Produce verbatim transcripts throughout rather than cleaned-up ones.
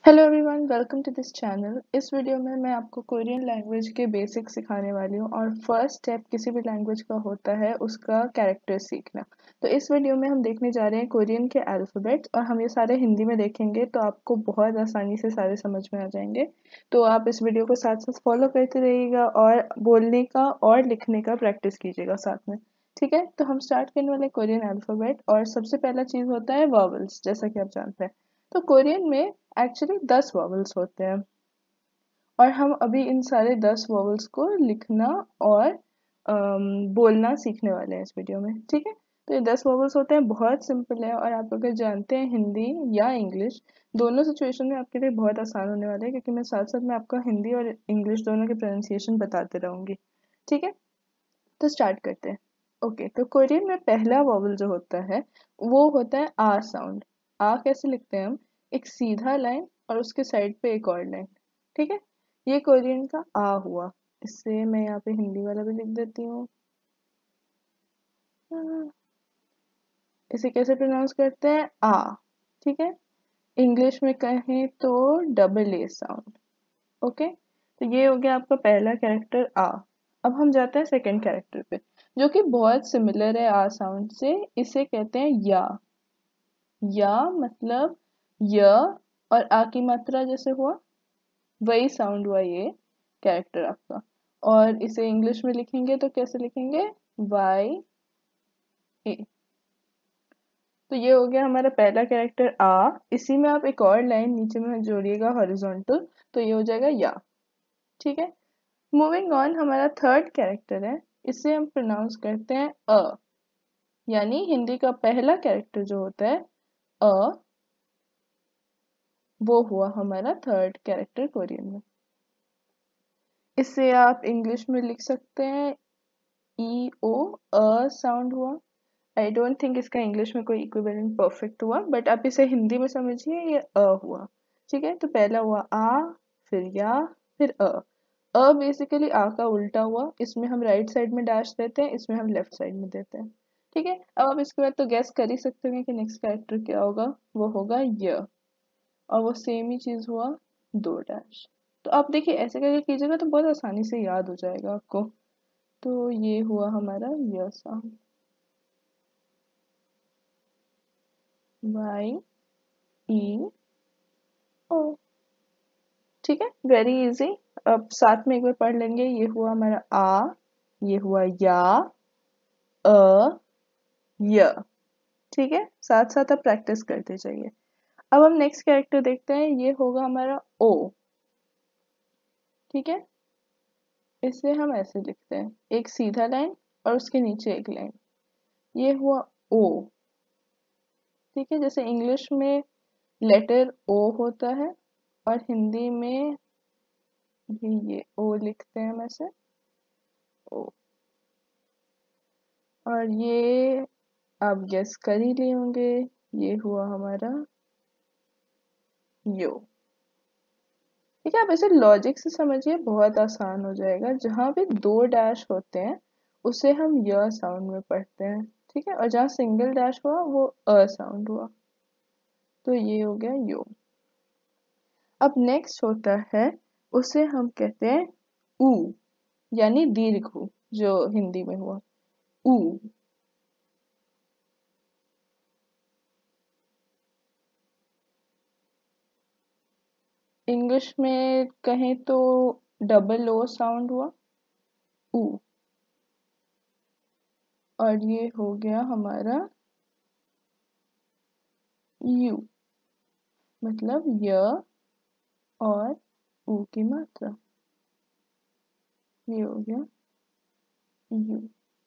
Hello everyone, welcome to this channel. इस video में मैं आपको कोरियन लैंग्वेज के बेसिक्स सिखाने वाली हूँ और फर्स्ट स्टेप किसी भी लैंग्वेज का होता है उसका कैरेक्टर सीखना। तो इस वीडियो में हम देखने जा रहे हैं कोरियन के अल्फ़ाबेट्स और हम ये सारे हिंदी में देखेंगे तो आपको बहुत आसानी से सारे समझ में आ जाएंगे। तो आप इस वीडियो को साथ साथ फॉलो करते रहिएगा और बोलने का और लिखने का प्रैक्टिस कीजिएगा साथ में। ठीक है, तो हम स्टार्ट करने वाले कोरियन अल्फ़ाबेट और सबसे पहला चीज़ होता है वॉवल्स, जैसा कि आप जानते हैं। तो कोरियन में एक्चुअली दस वॉवल्स होते हैं और हम अभी इन सारे दस वॉवल्स को लिखना और अम, बोलना सीखने वाले हैं इस वीडियो में। ठीक है, तो ये दस वॉवल्स होते हैं, बहुत सिंपल है और आप अगर जानते हैं हिंदी या इंग्लिश, दोनों सिचुएशन में आपके लिए बहुत आसान होने वाला है क्योंकि मैं साथ साथ में आपका हिंदी और इंग्लिश दोनों के प्रोनाउंसिएशन बताते रहूँगी। ठीक है, तो स्टार्ट करते हैं। ओके, तो कोरियन में पहला वॉवल जो होता है वो होता है आ साउंड। आ कैसे लिखते हैं हम? एक सीधा लाइन और उसके साइड पे एक और लाइन। ठीक है, ये कोरियन का आ हुआ। इससे मैं यहाँ पे हिंदी वाला भी लिख देती हूँ। इसे कैसे प्रोनाउंस करते हैं? आ। ठीक है, इंग्लिश में कहें तो डबल ए साउंड। ओके, तो ये हो गया आपका पहला कैरेक्टर आ। अब हम जाते हैं सेकंड कैरेक्टर पे जो कि बहुत सिमिलर है आ साउंड से। इसे कहते हैं या। या मतलब य और आ की मात्रा जैसे हुआ वही साउंड हुआ ये कैरेक्टर आपका। और इसे इंग्लिश में लिखेंगे तो कैसे लिखेंगे? Y A. तो ये हो गया हमारा पहला कैरेक्टर आ। इसी में आप एक और लाइन नीचे में जोड़िएगा हॉरिजॉन्टल, तो ये हो जाएगा या। ठीक है, मूविंग ऑन, हमारा थर्ड कैरेक्टर है। इसे हम प्रोनाउंस करते हैं अ, यानी हिंदी का पहला कैरेक्टर जो होता है अ, वो हुआ हमारा थर्ड कैरेक्टर कोरियन में। इसे आप इंग्लिश में लिख सकते हैं ई ओ, अ साउंड हुआ। आई डोंट थिंक इसका इंग्लिश में कोई इक्विवेलेंट परफेक्ट हुआ, बट आप इसे हिंदी में समझिए, ये अ हुआ। ठीक है, तो पहला हुआ आ, फिर या, फिर अ। अ बेसिकली आ का उल्टा हुआ। इसमें हम राइट साइड में डैश देते हैं, इसमें हम लेफ्ट साइड में देते हैं। ठीक है, अब आप इसके बाद तो गैस कर ही सकते हैं कि नेक्स्ट कैरेक्टर क्या होगा। वो होगा य, और वो सेम ही चीज हुआ, दो डैश। तो आप देखिए ऐसे करके कीजिएगा तो बहुत आसानी से याद हो जाएगा आपको। तो ये हुआ हमारा य साउंड, वाई ई ओ। ठीक है, वेरी इजी। अब साथ में एक बार पढ़ लेंगे। ये हुआ हमारा आ, ये हुआ या, अ, य। ठीक है, साथ साथ आप प्रैक्टिस करते जाइए। अब हम नेक्स्ट कैरेक्टर देखते हैं। ये होगा हमारा ओ। ठीक है, इसे हम ऐसे लिखते हैं, एक सीधा लाइन और उसके नीचे एक लाइन। ये हुआ ओ। ठीक है, जैसे इंग्लिश में लेटर ओ होता है और हिंदी में भी ये ओ लिखते हैं हम ऐसे, ओ। और ये आप गेस कर ही लिए होंगे, ये हुआ हमारा यो। ठीक है, आप ऐसे लॉजिक से समझिए, बहुत आसान हो जाएगा। जहाँ भी दो डैश होते हैं उसे हम य साउंड में पढ़ते हैं। ठीक है, और जहाँ सिंगल डैश हुआ वो अ साउंड हुआ। तो ये हो गया यो। अब नेक्स्ट होता है, उसे हम कहते हैं ऊ, यानी दीर्घ ऊ, जो हिंदी में हुआ ऊ। इंग्लिश में कहें तो डबल ओ साउंड हुआ ऊ। और ये हो गया हमारा यू, मतलब य और ऊ की मात्रा। ये हो गया यू।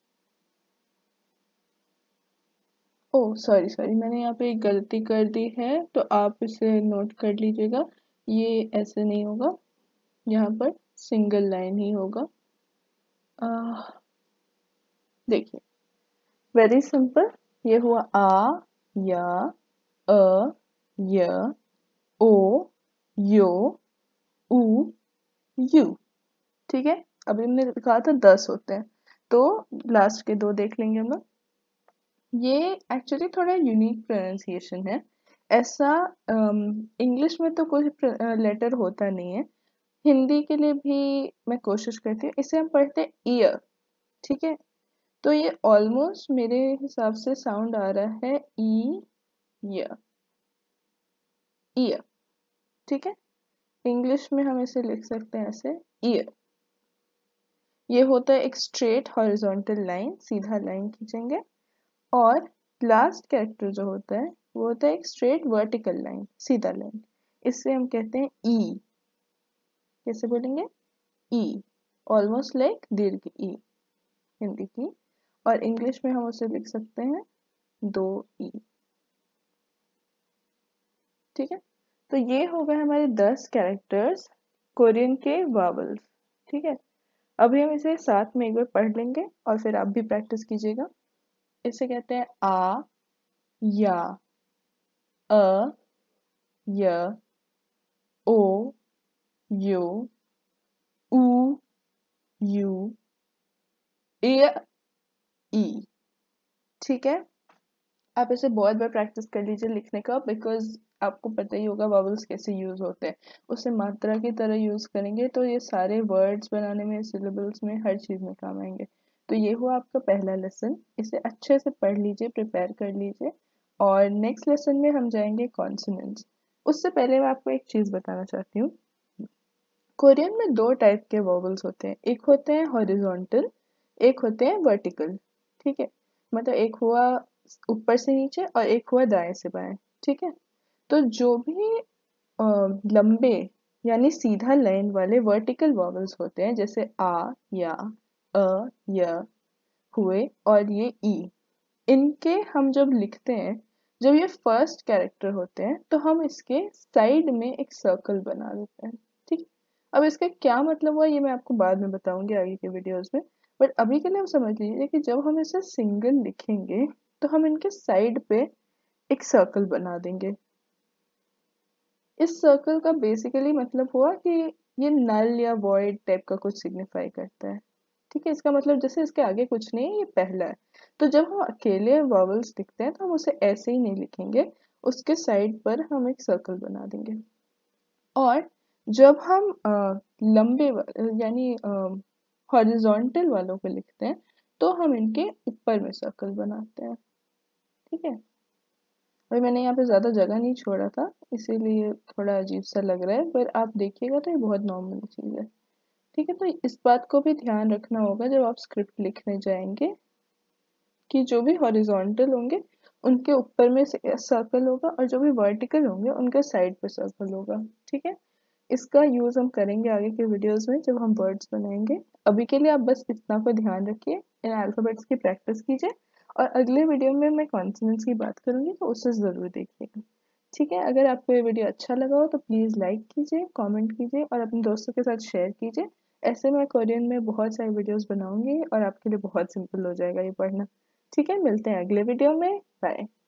ओ सॉरी सॉरी, मैंने यहाँ पे एक गलती कर दी है, तो आप इसे नोट कर लीजिएगा। ये ऐसे नहीं होगा, यहाँ पर सिंगल लाइन ही होगा। आह, देखिए, वेरी सिंपल। ये हुआ आ, या, अ, य, ओ, यो, ऊ, यू। ठीक है, अभी हमने कहा था दस होते हैं, तो लास्ट के दो देख लेंगे हम लोग। ये एक्चुअली थोड़ा यूनिक प्रोनाउंसिएशन है। ऐसा इंग्लिश में तो कोई लेटर होता नहीं है, हिंदी के लिए भी मैं कोशिश करती हूँ। इसे हम पढ़ते हैं ईयर, ठीक है। तो ये ऑलमोस्ट मेरे हिसाब से साउंड आ रहा है ई ईयर, ईयर, ठीक है। इंग्लिश में हम इसे लिख सकते हैं ऐसे ईयर। ये होता है एक स्ट्रेट हॉरिजॉन्टल लाइन, सीधा लाइन खींचेंगे। और लास्ट कैरेक्टर जो होता है वो होता है एक स्ट्रेट वर्टिकल लाइन, सीधा लाइन। इससे हम कहते हैं ई। कैसे बोलेंगे? ई, ऑलमोस्ट लाइक दीर्घ ई हिंदी की। और इंग्लिश में हम उसे लिख सकते हैं दो ई, ठीक है। तो ये हो गए हमारे दस कैरेक्टर्स कोरियन के वावल्स, ठीक है। अभी हम इसे साथ में एक बार पढ़ लेंगे और फिर आप भी प्रैक्टिस कीजिएगा। इसे कहते हैं आ, या, अ, य, ओ, यू, ऊ, यू, ए, ई, ठीक है। आप इसे बहुत बार प्रैक्टिस कर लीजिए लिखने का, बिकॉज आपको पता ही होगा वावल्स कैसे यूज होते हैं। उसे मात्रा की तरह यूज करेंगे तो ये सारे वर्ड्स बनाने में, सिलेबल्स में, हर चीज में काम आएंगे। तो ये हुआ आपका पहला लेसन। इसे अच्छे से पढ़ लीजिए, प्रिपेयर कर लीजिए। और नेक्स्ट लेसन में हम जाएंगे कॉन्सोनेंट्स। उससे पहले मैं आपको एक चीज बताना चाहती हूँ। कोरियन में दो टाइप के वोवल्स होते हैं, एक होते हैं हॉरिजॉन्टल, एक होते हैं वर्टिकल, ठीक है। मतलब एक हुआ ऊपर से नीचे और एक हुआ दाएं से बाएं, ठीक है। तो जो भी अ, लंबे यानी सीधा लाइन वाले वर्टिकल वॉवल्स होते हैं, जैसे आ, या, अ, य हुए और ये ई, इनके हम जब लिखते हैं, जब ये फर्स्ट कैरेक्टर होते हैं तो हम इसके साइड में एक सर्कल बना देते हैं, ठीक। अब इसका क्या मतलब हुआ ये मैं आपको बाद में बताऊंगी आगे के वीडियोस में। बट अभी के लिए हम समझ लीजिए कि जब हम इसे सिंगल लिखेंगे तो हम इनके साइड पे एक सर्कल बना देंगे। इस सर्कल का बेसिकली मतलब हुआ कि ये नल या वॉइड टाइप का कुछ सिग्निफाई करता है, ठीक है। इसका मतलब जैसे इसके आगे कुछ नहीं है, ये पहला है। तो जब हम अकेले वॉवल्स लिखते हैं तो हम उसे ऐसे ही नहीं लिखेंगे, उसके साइड पर हम एक सर्कल बना देंगे। और जब हम अ, लंबे वा- यानी हॉरिजॉन्टल वालों को लिखते हैं तो हम इनके ऊपर में सर्कल बनाते हैं, ठीक है। अभी मैंने यहाँ पे ज़्यादा जगह नहीं छोड़ा था, इसीलिए थोड़ा अजीब सा लग रहा है, पर आप देखिएगा तो ये बहुत नॉर्मल चीज़ है, ठीक है। तो इस बात को भी ध्यान रखना होगा जब आप स्क्रिप्ट लिखने जाएंगे कि जो भी हॉरिजॉन्टल होंगे उनके ऊपर में सर्कल होगा और जो भी वर्टिकल होंगे उनके साइड पे सर्कल होगा, ठीक है। इसका यूज हम करेंगे आगे के वीडियोस में जब हम वर्ड्स बनाएंगे। अभी के लिए आप बस इतना को ध्यान रखिए, इन अल्फाबेट्स की प्रैक्टिस कीजिए। और अगले वीडियो में मैं कॉन्सोनेंट्स की बात करूंगी तो उसे ज़रूर देखिएगा, ठीक है। अगर आपको ये वीडियो अच्छा लगा हो तो प्लीज़ लाइक कीजिए, कमेंट कीजिए और अपने दोस्तों के साथ शेयर कीजिए। ऐसे मैं कोरियन में बहुत सारे वीडियोस बनाऊंगी और आपके लिए बहुत सिंपल हो जाएगा ये पढ़ना, ठीक है। मिलते हैं अगले वीडियो में, बाय।